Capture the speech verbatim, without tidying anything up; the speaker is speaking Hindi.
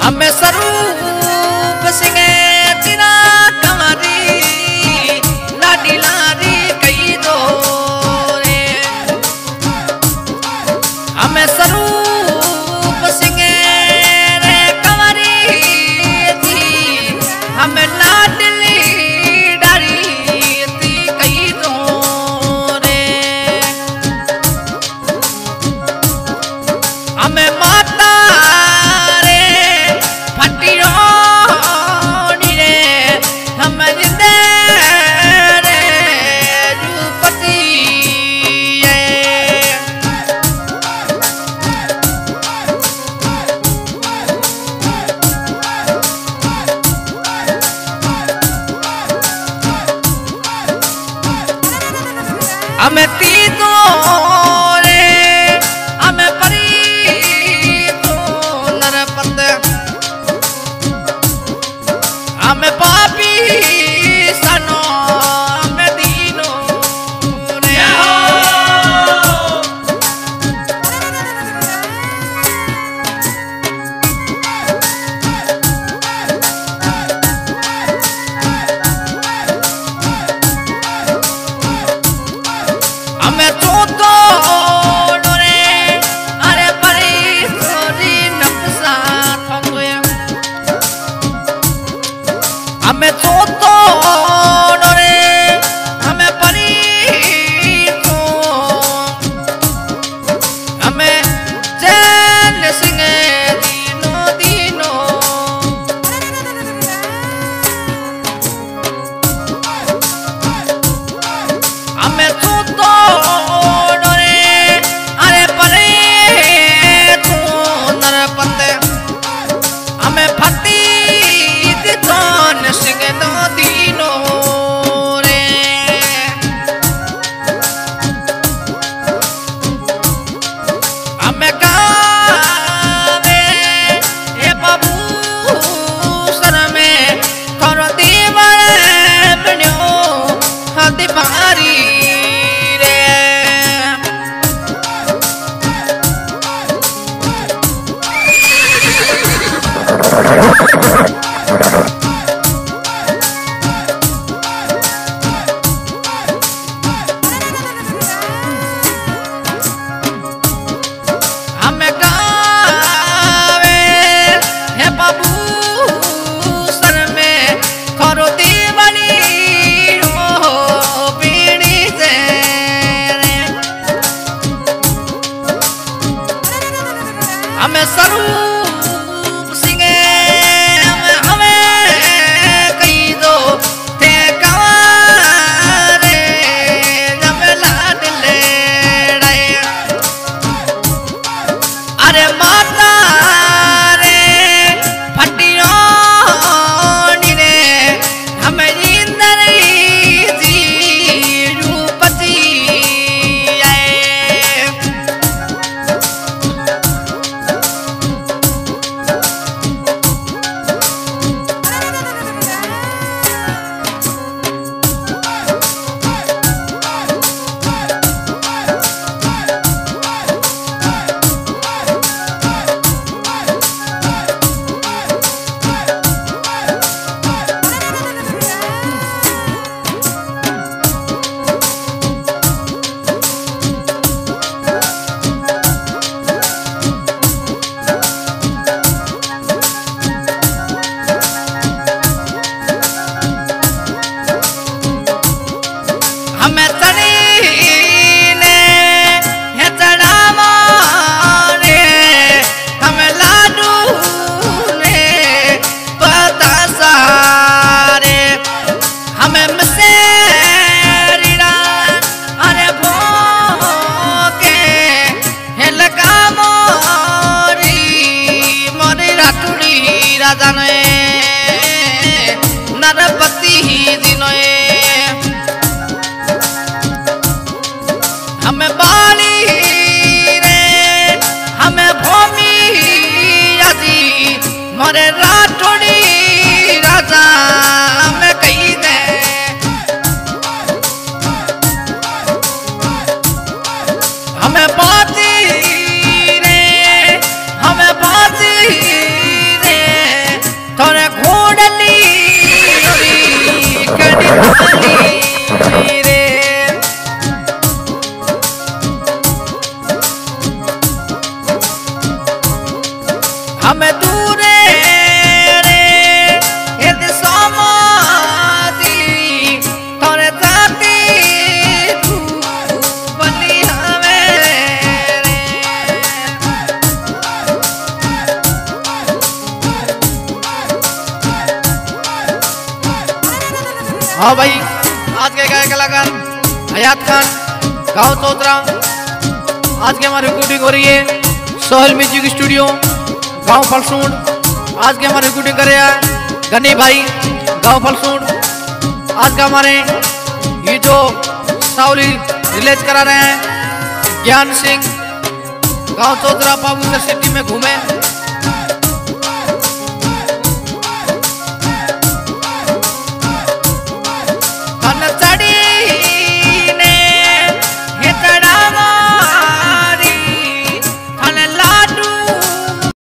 हमें स्वरूप सिंह चिरा कंवरी लाडी लारी कई दो रे। हमें स्वरूप सिंह रे कंवरी थी हमें लाडली डारी थी कई दो रे। हमें माता हमें तीनों रे हमें परी तो नरपत हमें पापी सनो हमें दीनों रे। हमें चौथो डोरे अरे परी सोरी नक्शा थोए। हमें चौथो डोरे हमें परी तो हमें चैन सिंह दीनो दीनो। हमें चौथो हमें फटी दितान सिंह दो दीनो रे। हमें गावे हे बाबू सर में थोरो दीवार बन्यो हदी पारी रे। हमें गावे हे बाबू सर में खरो दीवानी हो पीड़ी से रे। हमें स्वरूप सिंह हमें कई दो थे कंवारे जब लाडले रे। अरे माता रे फटियो रे हमें इंदर जी रूपती आए। हमें तड़ीने है चढ़ावा रे हमें लाडू ने बतासा रे। हमें मसेरीरा अरे भोके है लगा मोरी मोरी रातुड़ी राजा ने नरपति दिनोए। हमें बाली रे हमें भूमि आजी मोरे राठौड़ी राजा हमें कही दे। हमें बाती रे हमें बाती रे हमें दूरे रे यदि समाधि थोड़े जाती तू बनी हमें रे। हाँ भाई, आज के गायक कलाकार हयात खान, गाँव चौतरा। आज के हमारी रिकॉर्डिंग हो रही है सोहेल म्यूजिक स्टूडियो, गाँव फलसूंड। आज के हमारे रिकॉर्डिंग कर रहे हैं गनी भाई, गाँव फलसूंड। आज का हमारे ये जो सावली रिलीज करा रहे हैं ज्ञान सिंह, गाँव चौतरा, बाबू सिटी में घूमे।